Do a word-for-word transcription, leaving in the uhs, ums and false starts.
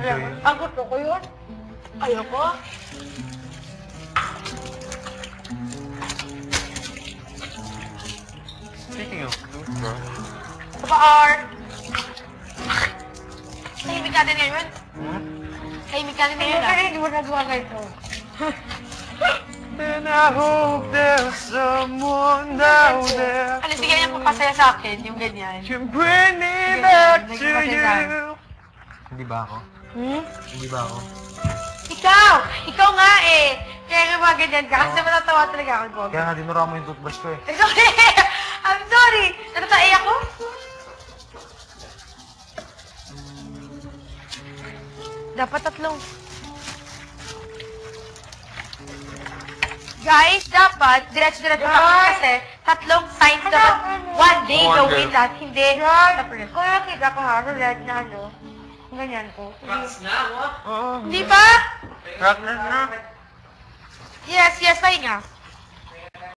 enjoy. Ang gusto ko yun. Ayoko. Speaking of toothbrush. Paar! Tahimik natin ngayon. Hmm? Tahimik natin ngayon. Ay, hindi mo nagawa ganito. Then I hope there's someone out there. Ano, sige yan papasaya sa akin, yung ganyan. Can bring me back to you. Hindi ba ako? Hmm? Hindi ba ako? Ikaw! Ikaw nga eh! Kaya nga mga ganyan ka, kasi matatawa talaga ako, Bob. Kaya nga dinura mo yung toothbrush ko eh. I'm sorry! I'm sorry! Natatay ako? Dapat tatlong. Guys, dapat, diretso-diretso kami kasi tatlong times dapat one day gawin lahat. Hindi. Kung nakita ko ha, sa lahat na ano, ganyan ko. Cracks na, what? Oo. Hindi ba? Crack na na. Yes, yes, pahinga.